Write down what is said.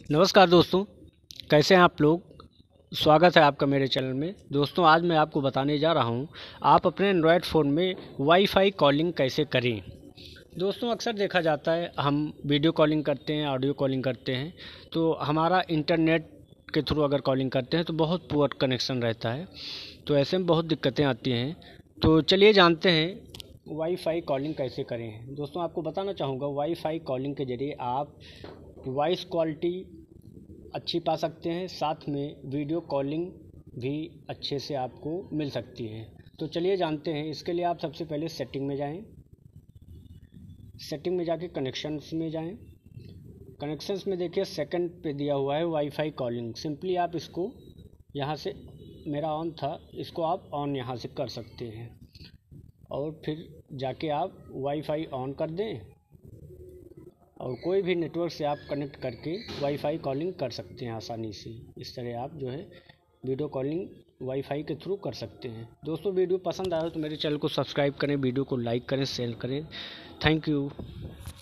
नमस्कार दोस्तों, कैसे हैं आप लोग। स्वागत है आपका मेरे चैनल में। दोस्तों, आज मैं आपको बताने जा रहा हूं आप अपने एंड्रॉयड फ़ोन में वाईफाई कॉलिंग कैसे करें। दोस्तों, अक्सर देखा जाता है हम वीडियो कॉलिंग करते हैं, ऑडियो कॉलिंग करते हैं, तो हमारा इंटरनेट के थ्रू अगर कॉलिंग करते हैं तो बहुत पुअर कनेक्शन रहता है, तो ऐसे में बहुत दिक्कतें आती हैं। तो चलिए जानते हैं वाईफाई कॉलिंग कैसे करें। दोस्तों, आपको बताना चाहूँगा वाईफाई कॉलिंग के ज़रिए आप वॉइस क्वालिटी अच्छी पा सकते हैं, साथ में वीडियो कॉलिंग भी अच्छे से आपको मिल सकती है। तो चलिए जानते हैं। इसके लिए आप सबसे पहले सेटिंग में जाएं। सेटिंग में जाके कनेक्शंस में जाएं। कनेक्शंस में देखिए सेकंड पे दिया हुआ है वाईफाई कॉलिंग। सिंपली आप इसको यहाँ से, मेरा ऑन था, इसको आप ऑन यहाँ से कर सकते हैं और फिर जाके आप वाईफाई ऑन कर दें और कोई भी नेटवर्क से आप कनेक्ट करके वाईफाई कॉलिंग कर सकते हैं आसानी से। इस तरह आप जो है वीडियो कॉलिंग वाईफाई के थ्रू कर सकते हैं। दोस्तों, वीडियो पसंद आया तो मेरे चैनल को सब्सक्राइब करें, वीडियो को लाइक करें, शेयर करें। Thank you.